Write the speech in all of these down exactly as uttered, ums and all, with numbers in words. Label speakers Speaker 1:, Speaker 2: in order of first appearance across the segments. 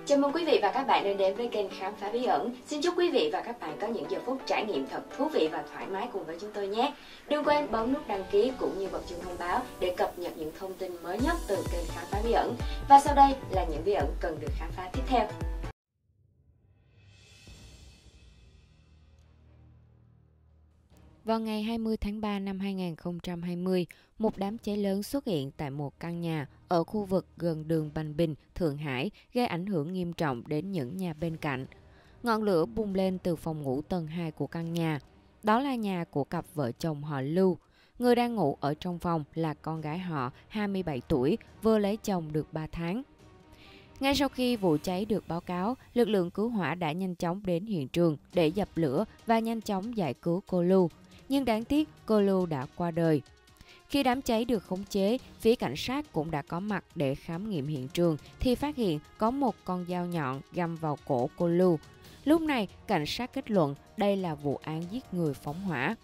Speaker 1: Chào mừng quý vị và các bạn đến đến với kênh Khám phá bí ẩn. Xin chúc quý vị và các bạn có những giờ phút trải nghiệm thật thú vị và thoải mái cùng với chúng tôi nhé. Đừng quên bấm nút đăng ký cũng như bật chuông thông báo để cập nhật những thông tin mới nhất từ kênh Khám phá bí ẩn. Và sau đây là những bí ẩn cần được khám phá tiếp theo.
Speaker 2: Vào ngày hai mươi tháng ba năm hai nghìn không trăm hai mươi, một đám cháy lớn xuất hiện tại một căn nhà ở khu vực gần đường Bành Bình, Thượng Hải, gây ảnh hưởng nghiêm trọng đến những nhà bên cạnh. Ngọn lửa bùng lên từ phòng ngủ tầng hai của căn nhà. Đó là nhà của cặp vợ chồng họ Lưu. Người đang ngủ ở trong phòng là con gái họ hai mươi bảy tuổi, vừa lấy chồng được ba tháng. Ngay sau khi vụ cháy được báo cáo, lực lượng cứu hỏa đã nhanh chóng đến hiện trường để dập lửa và nhanh chóng giải cứu cô Lưu. Nhưng đáng tiếc, cô Lưu đã qua đời. Khi đám cháy được khống chế, phía cảnh sát cũng đã có mặt để khám nghiệm hiện trường thì phát hiện có một con dao nhọn găm vào cổ cô Lưu. Lúc này, cảnh sát kết luận đây là vụ án giết người phóng hỏa.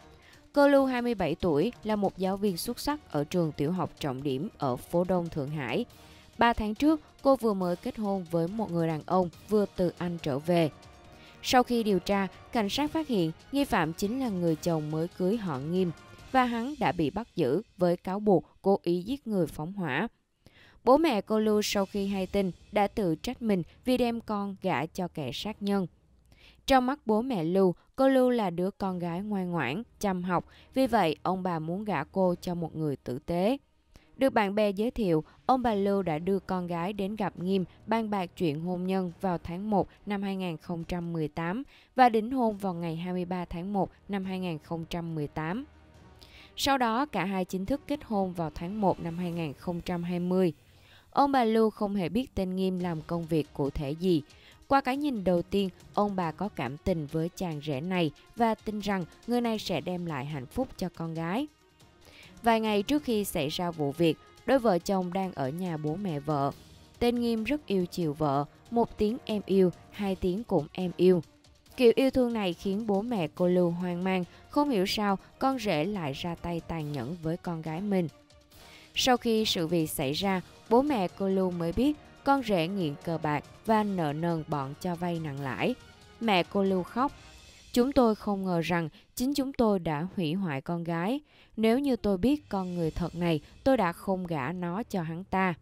Speaker 2: Cô Lưu hai mươi bảy tuổi là một giáo viên xuất sắc ở trường tiểu học trọng điểm ở phố Đông, Thượng Hải. Ba tháng trước, cô vừa mới kết hôn với một người đàn ông vừa từ Anh trở về. Sau khi điều tra, cảnh sát phát hiện nghi phạm chính là người chồng mới cưới họ Nghiêm và hắn đã bị bắt giữ với cáo buộc cố ý giết người phóng hỏa. Bố mẹ cô Lưu sau khi hay tin đã tự trách mình vì đem con gả cho kẻ sát nhân. Trong mắt bố mẹ Lưu, cô Lưu là đứa con gái ngoan ngoãn, chăm học, vì vậy ông bà muốn gả cô cho một người tử tế. Được bạn bè giới thiệu, ông bà Lưu đã đưa con gái đến gặp Nghiêm bàn bạc chuyện hôn nhân vào tháng một năm hai nghìn không trăm mười tám và đính hôn vào ngày hai mươi ba tháng một năm hai nghìn không trăm mười tám. Sau đó, cả hai chính thức kết hôn vào tháng một năm hai nghìn không trăm hai mươi. Ông bà Lưu không hề biết tên Nghiêm làm công việc cụ thể gì. Qua cái nhìn đầu tiên, ông bà có cảm tình với chàng rể này và tin rằng người này sẽ đem lại hạnh phúc cho con gái. Vài ngày trước khi xảy ra vụ việc, đôi vợ chồng đang ở nhà bố mẹ vợ. Tên Nghiêm rất yêu chiều vợ, một tiếng em yêu, hai tiếng cũng em yêu. Kiểu yêu thương này khiến bố mẹ cô Lưu hoang mang, không hiểu sao con rể lại ra tay tàn nhẫn với con gái mình. Sau khi sự việc xảy ra, bố mẹ cô Lưu mới biết con rể nghiện cờ bạc và nợ nần bọn cho vay nặng lãi. Mẹ cô Lưu khóc. Chúng tôi không ngờ rằng chính chúng tôi đã hủy hoại con gái. Nếu như tôi biết con người thật này, tôi đã không gả nó cho hắn ta.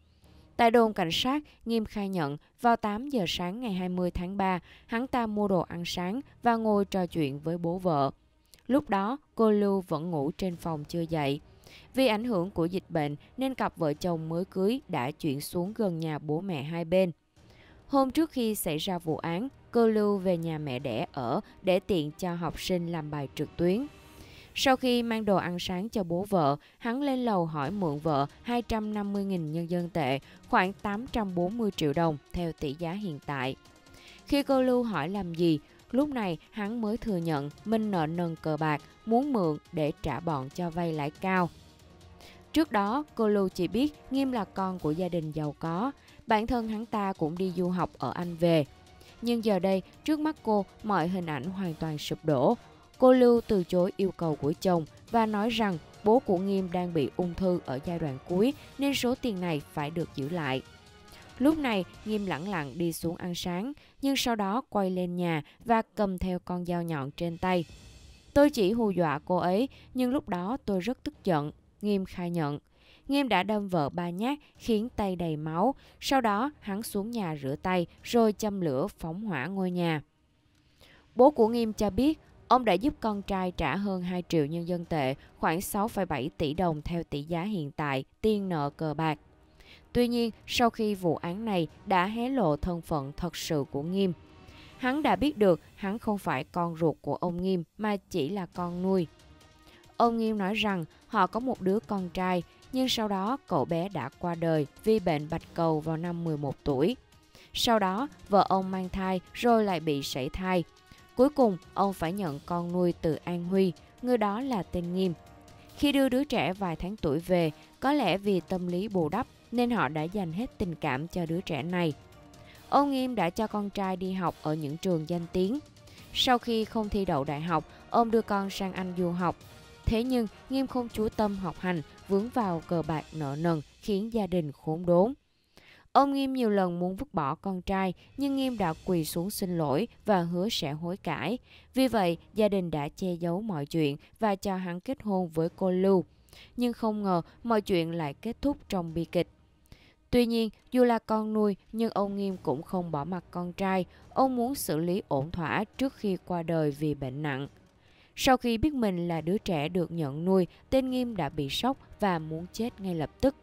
Speaker 2: Tại đồn cảnh sát, Nghiêm khai nhận vào tám giờ sáng ngày hai mươi tháng ba, hắn ta mua đồ ăn sáng và ngồi trò chuyện với bố vợ. Lúc đó, cô Lưu vẫn ngủ trên phòng chưa dậy. Vì ảnh hưởng của dịch bệnh nên cặp vợ chồng mới cưới đã chuyển xuống gần nhà bố mẹ hai bên. Hôm trước khi xảy ra vụ án, cô Lưu về nhà mẹ đẻ ở để tiện cho học sinh làm bài trực tuyến. Sau khi mang đồ ăn sáng cho bố vợ, hắn lên lầu hỏi mượn vợ hai trăm năm mươi nghìn nhân dân tệ, khoảng tám trăm bốn mươi triệu đồng theo tỷ giá hiện tại. Khi cô Lưu hỏi làm gì, lúc này hắn mới thừa nhận mình nợ nần cờ bạc, muốn mượn để trả bọn cho vay lãi cao. Trước đó, cô Lưu chỉ biết Nghiêm là con của gia đình giàu có, bản thân hắn ta cũng đi du học ở Anh về. Nhưng giờ đây, trước mắt cô, mọi hình ảnh hoàn toàn sụp đổ. Cô Lưu từ chối yêu cầu của chồng và nói rằng bố của Nghiêm đang bị ung thư ở giai đoạn cuối nên số tiền này phải được giữ lại. Lúc này, Nghiêm lẳng lặng đi xuống ăn sáng, nhưng sau đó quay lên nhà và cầm theo con dao nhọn trên tay. Tôi chỉ hù dọa cô ấy, nhưng lúc đó tôi rất tức giận, Nghiêm khai nhận. Nghiêm đã đâm vợ ba nhát khiến tay đầy máu, sau đó hắn xuống nhà rửa tay rồi châm lửa phóng hỏa ngôi nhà. Bố của Nghiêm cho biết ông đã giúp con trai trả hơn hai triệu nhân dân tệ, khoảng sáu phẩy bảy tỷ đồng theo tỷ giá hiện tại, tiền nợ cờ bạc. Tuy nhiên, sau khi vụ án này đã hé lộ thân phận thật sự của Nghiêm, hắn đã biết được hắn không phải con ruột của ông Nghiêm mà chỉ là con nuôi. Ông Nghiêm nói rằng họ có một đứa con trai, nhưng sau đó cậu bé đã qua đời vì bệnh bạch cầu vào năm mười một tuổi. Sau đó, vợ ông mang thai rồi lại bị sảy thai. Cuối cùng, ông phải nhận con nuôi từ An Huy, người đó là tên Nghiêm. Khi đưa đứa trẻ vài tháng tuổi về, có lẽ vì tâm lý bù đắp nên họ đã dành hết tình cảm cho đứa trẻ này. Ông Nghiêm đã cho con trai đi học ở những trường danh tiếng. Sau khi không thi đậu đại học, ông đưa con sang Anh du học. Thế nhưng, Nghiêm không chú tâm học hành, vướng vào cờ bạc nợ nần khiến gia đình khốn đốn. Ông Nghiêm nhiều lần muốn vứt bỏ con trai, nhưng Nghiêm đã quỳ xuống xin lỗi và hứa sẽ hối cải. Vì vậy, gia đình đã che giấu mọi chuyện và cho hắn kết hôn với cô Lưu. Nhưng không ngờ mọi chuyện lại kết thúc trong bi kịch. Tuy nhiên, dù là con nuôi, nhưng ông Nghiêm cũng không bỏ mặc con trai. Ông muốn xử lý ổn thỏa trước khi qua đời vì bệnh nặng. Sau khi biết mình là đứa trẻ được nhận nuôi, tên Nghiêm đã bị sốc và muốn chết ngay lập tức.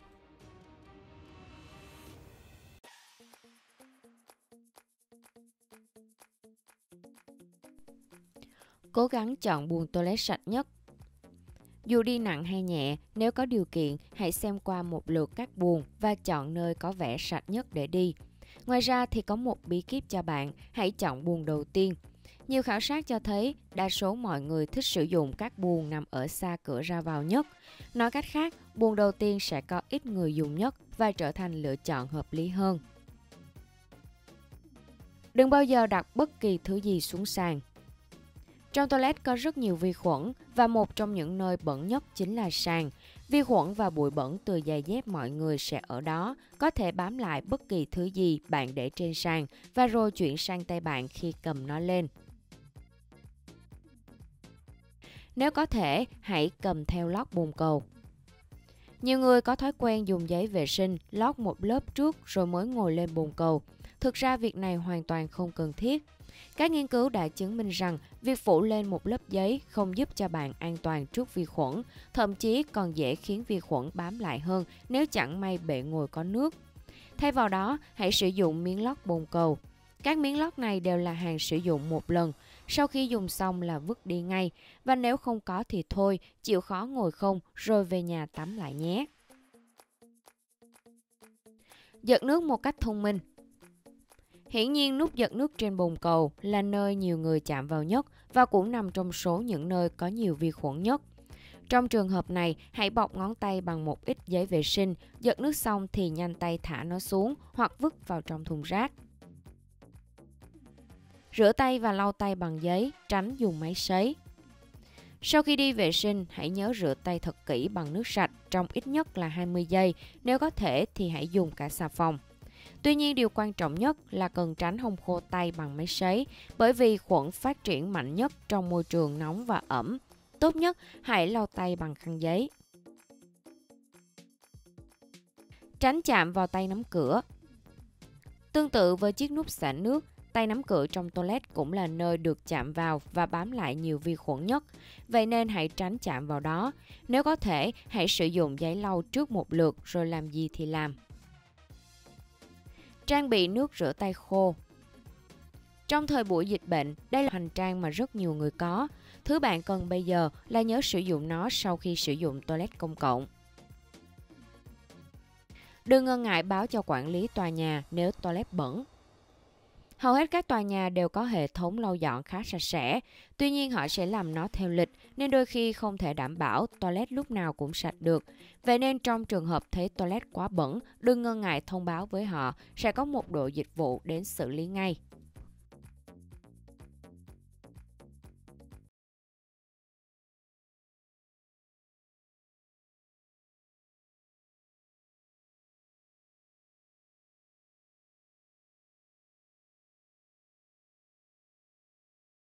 Speaker 2: Cố gắng chọn buồng toilet sạch nhất. Dù đi nặng hay nhẹ, nếu có điều kiện, hãy xem qua một lượt các buồng và chọn nơi có vẻ sạch nhất để đi. Ngoài ra thì có một bí kíp cho bạn, hãy chọn buồng đầu tiên. Nhiều khảo sát cho thấy đa số mọi người thích sử dụng các buồng nằm ở xa cửa ra vào nhất. Nói cách khác, buồng đầu tiên sẽ có ít người dùng nhất và trở thành lựa chọn hợp lý hơn. Đừng bao giờ đặt bất kỳ thứ gì xuống sàn. Trong toilet có rất nhiều vi khuẩn và một trong những nơi bẩn nhất chính là sàn. Vi khuẩn và bụi bẩn từ giày dép mọi người sẽ ở đó, có thể bám lại bất kỳ thứ gì bạn để trên sàn và rồi chuyển sang tay bạn khi cầm nó lên. Nếu có thể, hãy cầm theo lót bồn cầu. Nhiều người có thói quen dùng giấy vệ sinh lót một lớp trước rồi mới ngồi lên bồn cầu. Thực ra việc này hoàn toàn không cần thiết. Các nghiên cứu đã chứng minh rằng việc phủ lên một lớp giấy không giúp cho bạn an toàn trước vi khuẩn, thậm chí còn dễ khiến vi khuẩn bám lại hơn nếu chẳng may bệ ngồi có nước. Thay vào đó, hãy sử dụng miếng lót bồn cầu. Các miếng lót này đều là hàng sử dụng một lần, sau khi dùng xong là vứt đi ngay, và nếu không có thì thôi, chịu khó ngồi không rồi về nhà tắm lại nhé. Giật nước một cách thông minh. Hiển nhiên nút giật nước trên bồn cầu là nơi nhiều người chạm vào nhất và cũng nằm trong số những nơi có nhiều vi khuẩn nhất. Trong trường hợp này, hãy bọc ngón tay bằng một ít giấy vệ sinh, giật nước xong thì nhanh tay thả nó xuống hoặc vứt vào trong thùng rác. Rửa tay và lau tay bằng giấy, tránh dùng máy sấy. Sau khi đi vệ sinh, hãy nhớ rửa tay thật kỹ bằng nước sạch trong ít nhất là hai mươi giây, nếu có thể thì hãy dùng cả xà phòng. Tuy nhiên điều quan trọng nhất là cần tránh hong khô tay bằng máy sấy, bởi vì khuẩn phát triển mạnh nhất trong môi trường nóng và ẩm. Tốt nhất hãy lau tay bằng khăn giấy. Tránh chạm vào tay nắm cửa. Tương tự với chiếc nút xả nước, tay nắm cửa trong toilet cũng là nơi được chạm vào và bám lại nhiều vi khuẩn nhất. Vậy nên hãy tránh chạm vào đó. Nếu có thể, hãy sử dụng giấy lau trước một lượt rồi làm gì thì làm. Trang bị nước rửa tay khô. Trong thời buổi dịch bệnh, đây là hành trang mà rất nhiều người có. Thứ bạn cần bây giờ là nhớ sử dụng nó sau khi sử dụng toilet công cộng. Đừng ngần ngại báo cho quản lý tòa nhà nếu toilet bẩn. Hầu hết các tòa nhà đều có hệ thống lau dọn khá sạch sẽ, tuy nhiên họ sẽ làm nó theo lịch nên đôi khi không thể đảm bảo toilet lúc nào cũng sạch được. Vậy nên trong trường hợp thấy toilet quá bẩn, đừng ngần ngại thông báo với họ, sẽ có một đội dịch vụ đến xử lý ngay.